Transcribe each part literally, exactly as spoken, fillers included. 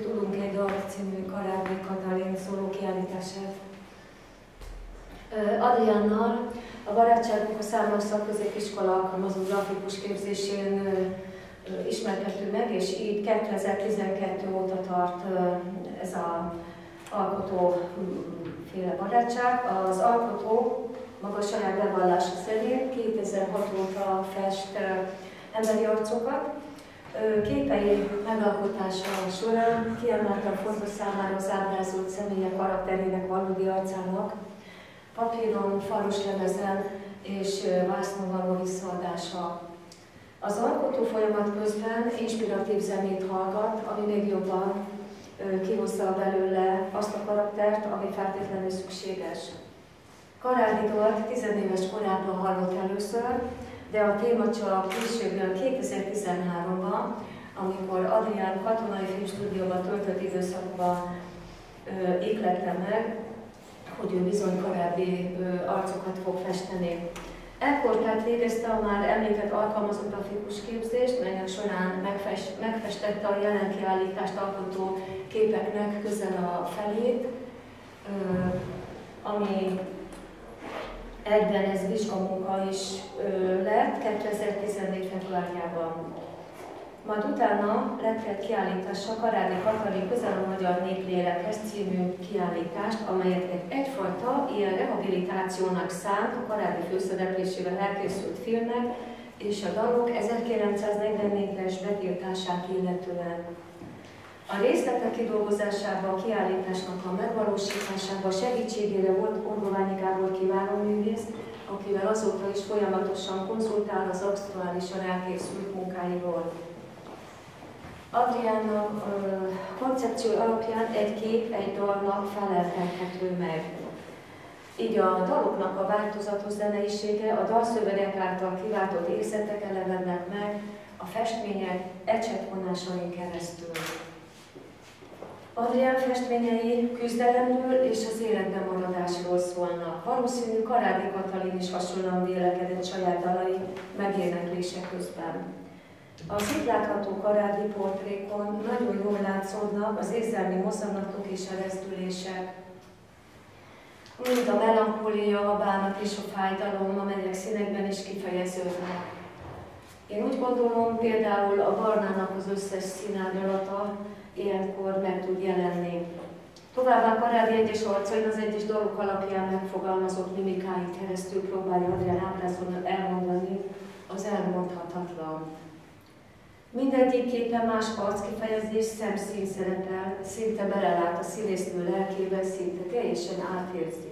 Tudunk egy dalt című Karádi Katalin szóló kiállítását. Adriánnal a barátságunk a Számos Szakközépiskola alkalmazó grafikus képzésén ismerkedtünk meg, és így kétezer-tizenkettő óta tart ez az alkotóféle barátság. Az alkotó maga saját bevallása szerint kétezer-hat óta fest emberi arcokat. Képei megalkotása során kiemelten fontos számára az ábrázolt személyek karakterének valódi arcának papíron, falos lemezen és vásznon való visszaadása. Az alkotó folyamat közben inspiratív zenét hallgat, ami még jobban kihozza belőle azt a karaktert, ami feltétlenül szükséges. Karádi dalt tizenéves korában hallott először, de a téma csak később jön kétezer-tizenháromban, amikor Adrián katonai filmstúdióban töltött időszakban éklette meg, hogy ő bizony korábbi arcokat fog festeni. Ekkor tehát végezte a már említett alkalmazott grafikus képzést, melynek során megfest, megfestette a jelen kiállítást alkotó képeknek közel a felét, ami egyben ez vizsgamunka is lett kétezer-tizennégy februárjában. Majd utána lett egy kiállítása Karádi Katalin Közel a magyar néplélekhez című kiállítást, amelyet egy egyfajta ilyen rehabilitációnak szánt a Karádi főszereplésével elkészült filmek és a dalok ezerkilencszáznegyvennégyes betiltását illetően. A részletek kidolgozásában, a kiállításnak a megvalósításában segítségére volt Orgoványi Gábor kiválóművész, akivel azóta is folyamatosan konzultál az aktuálisan elkészült munkáiról. Adriánnak koncepció alapján egy kép egy dalnak feleltethető meg. Így a daloknak a változatos zeneisége a dalszövegek által kiváltott érzetek elevennek meg a festmények ecsetvonásain keresztül. Adrián festményei küzdelemről és az életben maradásról szólnak. Valószínű Karádi Katalin is hasonlóan vélekedett saját dalai megéneklése közben. Az itt látható Karádi portrékon nagyon jól látszódnak az érzelmi mozzanatok és a rezdülések, mint a melankólia, a bánat és a fájdalom, amelyek színekben is kifejeződnek. Én úgy gondolom, például a barnának az összes színárnyalata ilyenkor meg tud jelenni. Továbbá Karádi egyes arcain az egyes dalok alapján megfogalmazott mimikáin keresztül próbálja Adrián ábrázolni, elmondani az elmondhatatlan. Mindegyik képen más arckifejezés, szemszín szerepel, szinte belelát a színésznő lelkébe, szinte teljesen átérzi.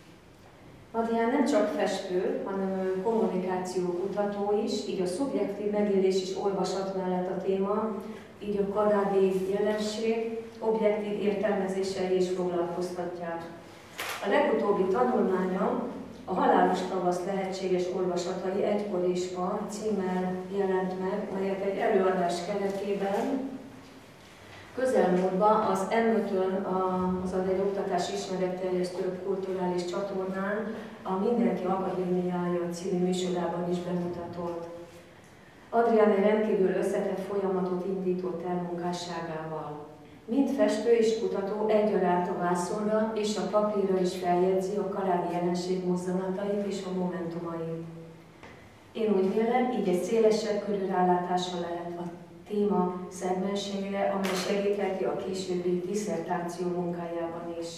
Adrián nem csak festő, hanem kommunikációkutató is, így a szubjektív megélés és olvasat mellett a téma, így a karádi jelenség objektív értelmezései is foglalkoztatják. A legutóbbi tanulmánya a Halálos tavasz lehetséges olvasatai egykor is van címmel jelent meg, melyet egy előadás keretében közelmúltban az em ötön, az egy oktatási ismeretterjesztő kulturális csatornán a Mindenki Akadémiája című műsorában is bemutatott. Adrián egy rendkívül összetett folyamatot indított el munkásságával. Mind festő és kutató egyaránt a vászonra és a papírra is feljegyzi a karádi jelenség mozzanatait és a momentumait. Én úgy vélem, így egy szélesebb körű rálátása lehet a téma szegmensére, amely segítheti a későbbi disszertáció munkájában is.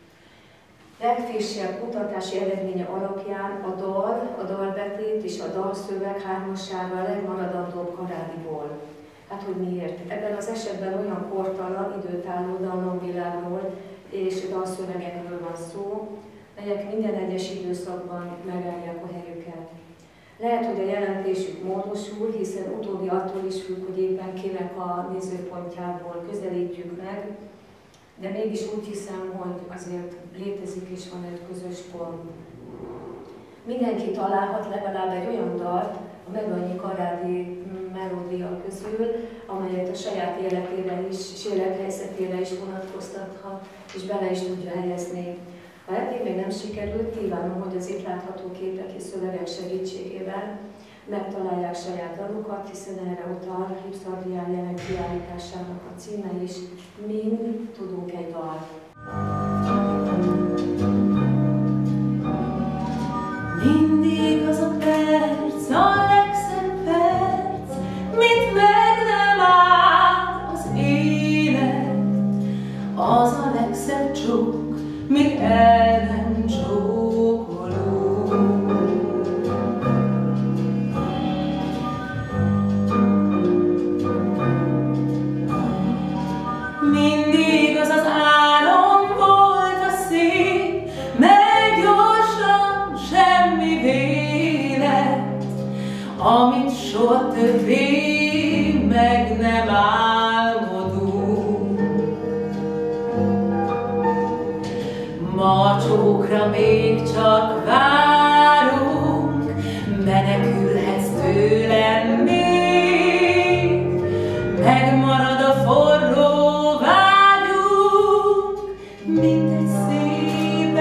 Legfrissebb kutatási eredménye alapján a dal, a dalbetét és a dalszöveg hármassága a legmaradandóbb Karádiból. Hát, hogy miért? Ebben az esetben olyan kortalan, időtálló dallamvilágról és dalszövegekről van szó, melyek minden egyes időszakban megállják a helyüket. Lehet, hogy a jelentésük módosul, hiszen utóbbi attól is függ, hogy éppen kinek a nézőpontjából közelítjük meg, de mégis úgy hiszem, hogy azért létezik és van egy közös pont. Mindenki találhat legalább egy olyan dalt a megannyi karádi melódia közül, amelyet a saját életére is, és élethelyzetére is vonatkoztathat, és bele is tudja helyezni. Ha eddig még nem sikerült, kívánom, hogy az itt látható képek és szövegek segítségével megtalálják saját dalukat, hiszen erre utal Hipszardián jelen kiállításának a címe is, mind tudunk egy dalt. Mindig az a perc, a legszebb perc, mint meg nem áll az élet. Az a legszebb csók, míg el nem csókolunk. Mindig az az álom volt a szép, mely gyorsan semmi vélet, amit soha többé meg nem álmodunk. Ma a csókra még csak várunk, menekülhetsz tőlem még, megmarad a forró vágyunk, mint egy szép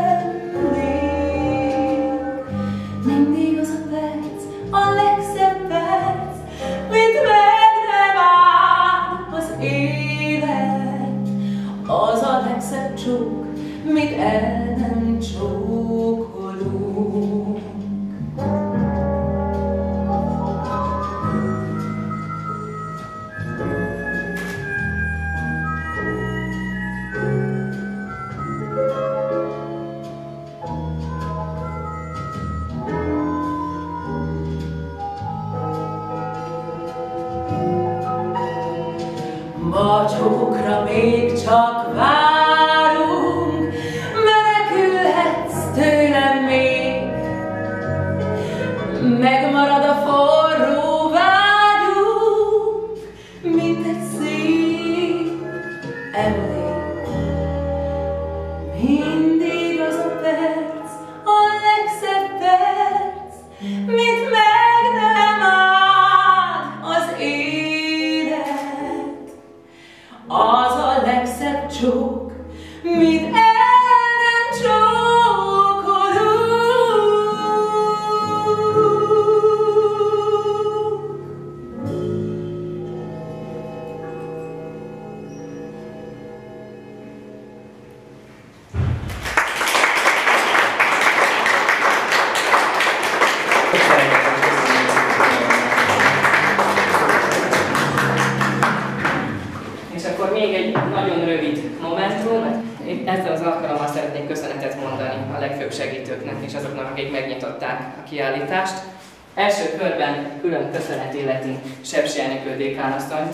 emlék. Mindig az a perc, a legszebb perc, mint meg nem áll az élet. Az a legszebb csók, mint el nem csókolunk. Ma csókra még csak várunk, menekülhetsz tőlem még, megmarad a forró vágyunk, mint egy szép emlék. Mindig az a perc, a legszebb perc, mint meg nem áll az élet. Az a legszebb csók, mint el nem csókolunk. És akkor még egy nagyon rövid momentum. Én ezzel az alkalommal szeretnék köszönetet mondani a legfőbb segítőknek és azoknak, akik megnyitották a kiállítást. Első körben külön köszönet illeti Sepsi Enikő dékánasszonyt.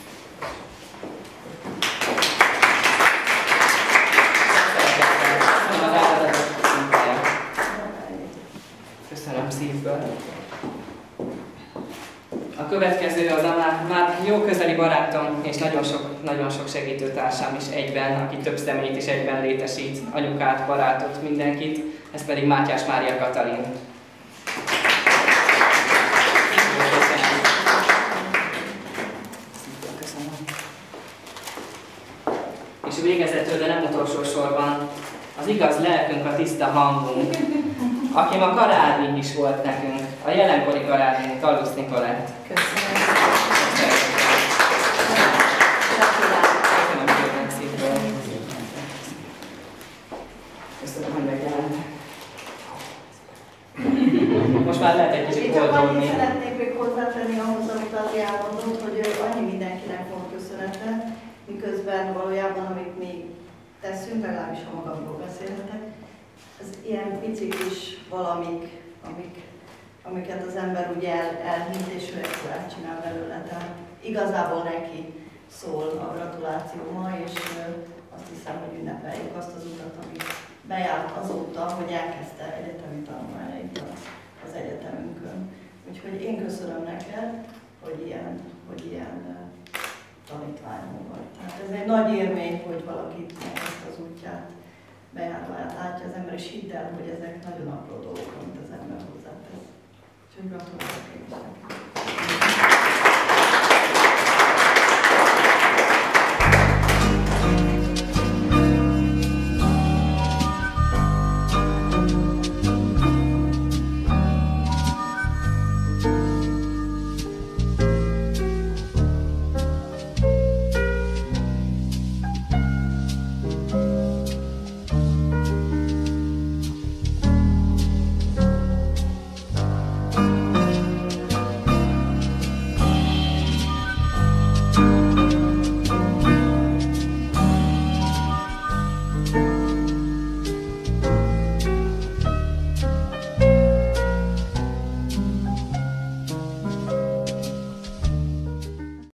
Köszönöm szívből. A következő az a már, már jó közeli barátom és nagyon sok, nagyon sok segítőtársam is egyben, aki több személyt is egyben létesít, anyukát, barátot, mindenkit, ez pedig Mátyás Mária Katalin. Köszönöm. És végezetül, de nem utolsó sorban, az igaz lelkünk, a tiszta hangunk, aki ma karádi is volt nekünk, a jelenkori karádi, Tallusz Nikolett. Köszönöm. Köszönöm szépen szívből. Köszönöm, hogy megjelent. Most már lehet egy kicsit boldogni. Én szeretnék még hozzátenni ahhoz, amit Adi elmondott, hogy annyi mindenkinek van köszönete, miközben valójában, amit mi teszünk, legalábbis ha magamról beszélhetek, ez ilyen pici kis valamik, amik, amiket az ember úgy el, elhint, és ő egyszer elcsinál belőle. Tehát igazából neki szól a gratuláció ma, és azt hiszem, hogy ünnepeljük azt az utat, amit bejárt azóta, hogy elkezdte egyetemi tanulmányait az egyetemünkön. Úgyhogy én köszönöm neked, hogy ilyen, hogy ilyen tanítványom vagy. Tehát ez egy nagy élmény, hogy valaki ezt az útját bejárva látja az ember, és hidd el, hogy ezek nagyon apró dolgok, amit az ember hozzátesz. Úgyhogy gratulálok én is neked.